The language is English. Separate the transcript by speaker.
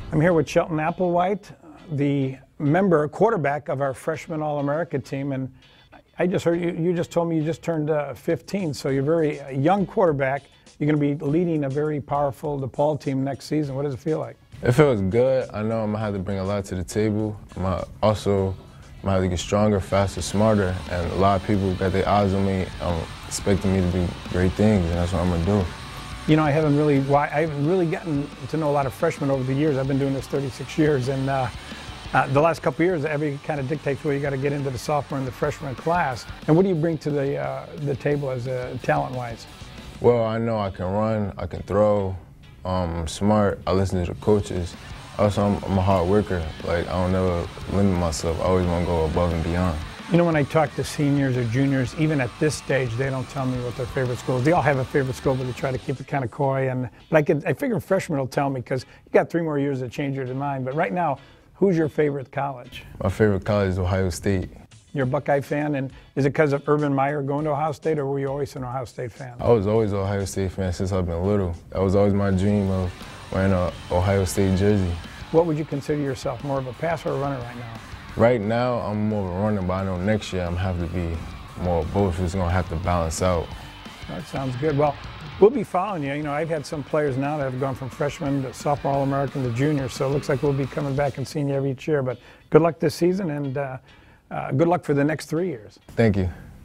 Speaker 1: I'm here with Shelton Applewhite, the quarterback of our freshman All-America team, and I just heard you just told me you just turned 15, so you're a very young quarterback. You're going to be leading a very powerful DePaul team next season. What does it feel like?
Speaker 2: It feels good. I know I'm going to have to bring a lot to the table. I'm going to have to get stronger, faster, smarter, and a lot of people got their eyes on me, expecting me to do great things, and that's what I'm going to do.
Speaker 1: You know, I haven't really gotten to know a lot of freshmen over the years. I've been doing this 36 years, and the last couple of years, every kind of dictates where you got to get into the sophomore and the freshman class. And what do you bring to the table as talent-wise?
Speaker 2: Well, I know I can run, I can throw, I'm smart, I listen to the coaches. Also, I'm a hard worker. Like, I don't never limit myself. I always want to go above and beyond.
Speaker 1: You know, when I talk to seniors or juniors, even at this stage, they don't tell me what their favorite school is. They all have a favorite school, but they try to keep it kind of coy. But I figure freshmen will tell me because you got 3 more years to change your mind. But right now, who's your favorite college?
Speaker 2: My favorite college is Ohio State.
Speaker 1: You're a Buckeye fan, and is it because of Urban Meyer going to Ohio State, or were you always an Ohio State fan?
Speaker 2: I was always an Ohio State fan since I've been little. That was always my dream of wearing an Ohio State jersey.
Speaker 1: What would you consider yourself, more of a passer or a runner right now?
Speaker 2: Right now, I'm more of a runner, but I know next year I'm going to have to be more of both. It's going to have to balance out.
Speaker 1: That sounds good. Well, we'll be following you. You know, I've had some players now that have gone from freshman to sophomore All-American to junior, so it looks like we'll be coming back and seeing you every year. But good luck this season, and good luck for the next 3 years.
Speaker 2: Thank you.